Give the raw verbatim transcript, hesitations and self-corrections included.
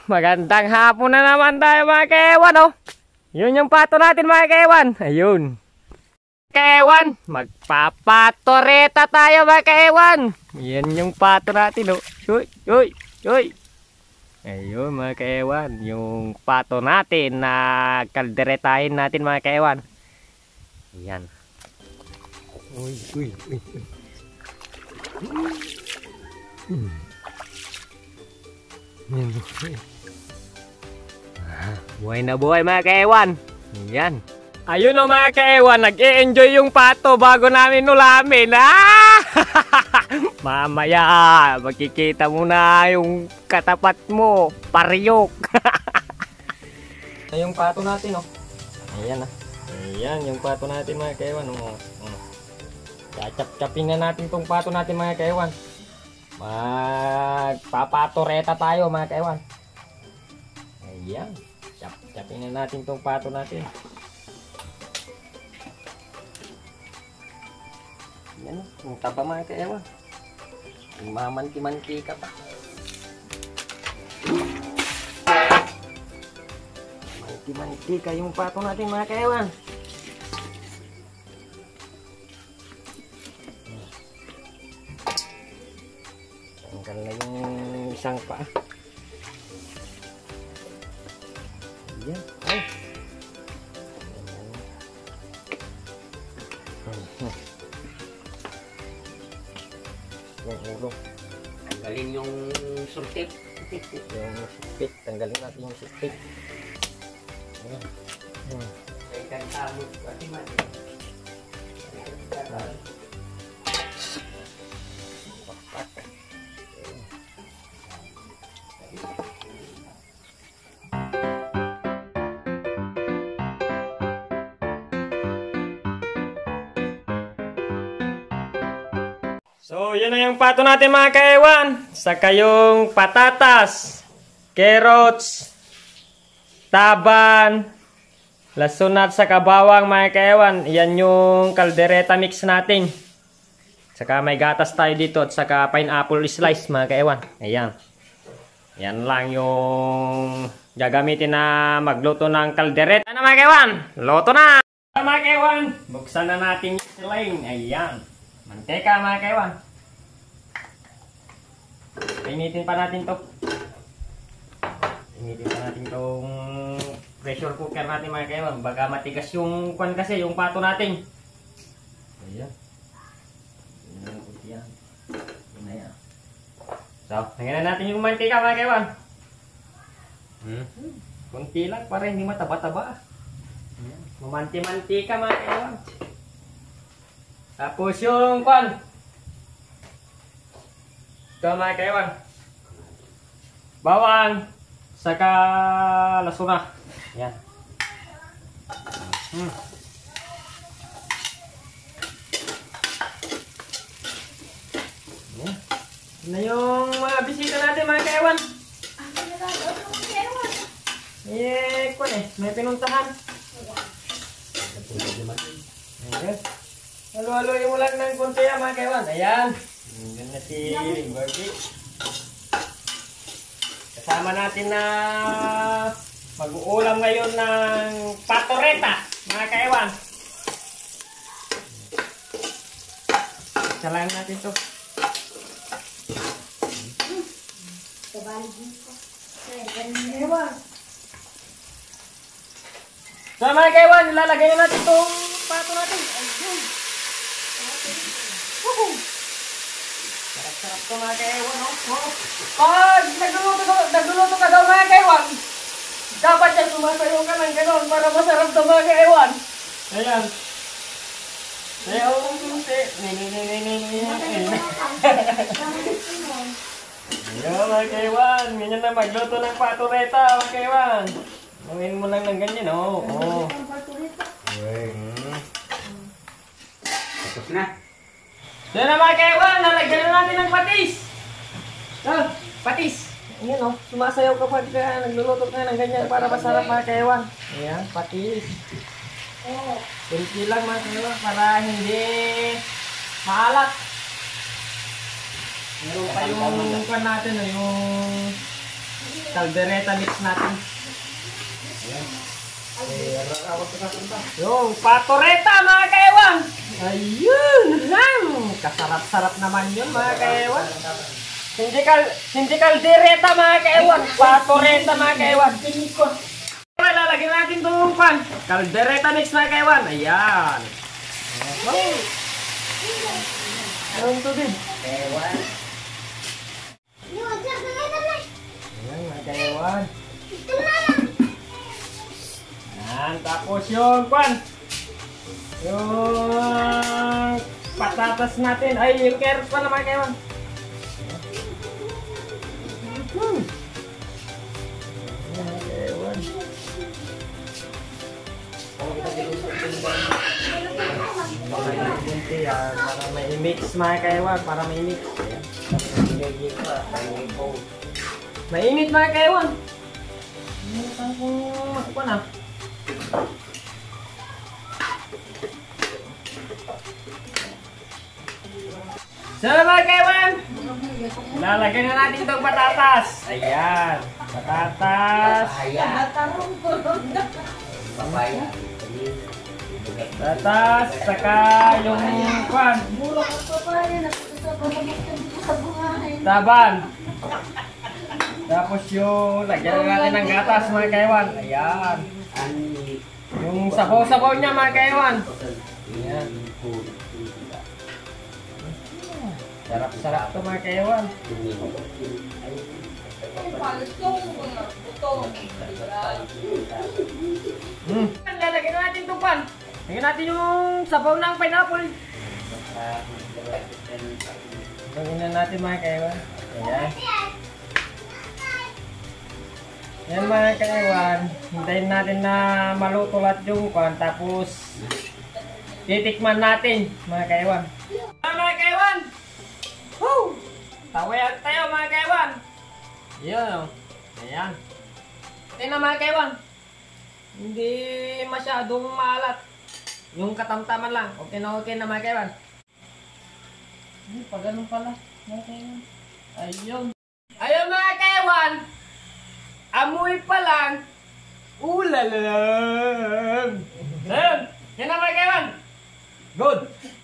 magandang hapon na naman tayo mga kaewan, oh. Yun yung pato natin mga kaewan. Ayun. Kaewan, magpapatoreta tayo mga kaewan. Yan yung pato natin, oh. Uy, uy, uy. Ayun mga kaewan, yung pato natin na kalderetahin natin mga kaewan. Yan. Uy, uy, uy, uy. Hmm. Ah, buhay na buhay mga kaewan. Yan. Ayun o mga kaewan, nag-e-enjoy yung pato bago namin ulamin. Ah! Mamaya, makikita mo na yung katapat mo, pariyok. Yung pato natin, oh. Ayan, ah. Ayan, yung pato natin mga kaewan. Oh. Oh. Chachap-chapin na natin tong pato natin mga kaewan. Magpapatoreta tayo mga kaewan. Ayan. Chap-chapin na natin tong pato natin. Yan, ang taba mga kaewan. Mamanti-manti ka pa. Manti-manti ka yung pato natin mga kaewan. Tanggal na yung isang pa. Ayan. Ay. Yung ulo. Tanggalin yung sultip. Yung sipit. Tanggalin natin yung sipit. Ayan. Hmm. Ay, kantabot. Pati mati. So, yan na yung pato natin mga kaewan. Saka yung patatas, carrots, taban, lason at saka bawang mga kaewan. Yan yung kaldereta mix natin. Saka may gatas tayo dito at saka pineapple slice mga kaewan. Ayan. Yan lang yung gagamitin na magluto ng kaldereta. Ano mga kaewan? Luto na! Mga kaewan, buksan na natin yung siling. Ayan. Manteka mga kaewan. Initin pa natin to. Initin pa natin tong pressure cooker natin mga kaewan. Baka matigas yung kwan kasi, yung pato natin. Ayan. Ayan ang puti yan. Ayan. So, lagyan na natin yung mantika mga kaewan. Hmm. Kunti lang para hindi mataba-taba. Mamanti-mantika mga kaewan. Tapos yung kwan. Ito mga kaewan. Bawang. Saka lasuna. Yan. Hmm. Yan. Na yung mga bisita natin mga kaewan. Eh, kwan eh. May pinuntahan. Ayan. Halo-haloy mo lang ng konti yan mga kaewan. Ayan. Yan na si Birdie. Kasama natin na mag-uulam ngayon ng patoreta mga kaewan. Salayan natin ito. So mga kaewan, ilalagay na natin itong pato natin. Ayun. Woohoo! Sarap-sarap ito mga kaewan, no? Oh, pag nagluluto ka, nagluluto ka daw mga kaewan, dapat yan sumasayo ka ng gano'n para masarap ito mga kaewan. Ayan. Ayaw kong susi. Ayan mga kaewan, ganyan na magluto ng patureta mga kaewan. Gawin mo lang ng ganyan, oh. Oh. Tapos na. Doon na mga kaewan, nalagyan na natin ng patis. Oh, patis. Ayan oh, sumasayaw kapag ka nagluluto ka ng ganyan para masarap mga kaewan. Ayan, patis. Kunti lang mga kaewan para hindi maalat. Meron pa yung kan natin, yung Caldereta mix natin. Yung patoreta mga kaewan. Ayun. Ham. Kasarap-sarap naman yun mga kaewan. Hindi kal hindi caldereta mga kaewan. Patoreta mga kaewan. Lalagyan natin itong pan. Caldereta mix mga kaewan. Ayan. Okay. Ano ito din? Ewan. Ayan mga kaewan. Ayan. Tapos yung pan. Yung patatas natin. Ay, yung carrots pa na mga kaewan. Hmm. Ayan mga kaewan. Yan, para may mix mga kaewan, para may mix. Ayan. Mainit mga kaewan. Mainit ang kung makuha na. So mga kaewan, lalagyan na natin itong patatas. Ayan, patatas. Papaya. Patatas, saka yung kwan. Taban. Tapos yung lagyan na natin ng gatas mga kaewan. Ayan. Yung sabaw-sabaw niya mga kaewan. Ayan. Sarap-sarap to mga kaewan. Hmm. Lalagyan na natin itong pan. Lagyan natin yung sabaw ng pineapple. Lagyan na natin mga kaewan. Ayan. Yan mga kaewan. Hintayin natin na maluto lahat yung pan. Tapos titikman natin mga kaewan. Mga kaewan! Woo! Tawayan tayo mga kaewan! Yan. Ayan. Tingnan mga kaewan. Hindi masyadong maalat. Yung katamtaman lang. Okay na okay na mga kaewan. Ay, pa ganun pala. Mga kaewan. Ayun. Ayun mga kaewan. Amoy pa lang. Ulalam. Ayun. Yan na mga kaewan. Good.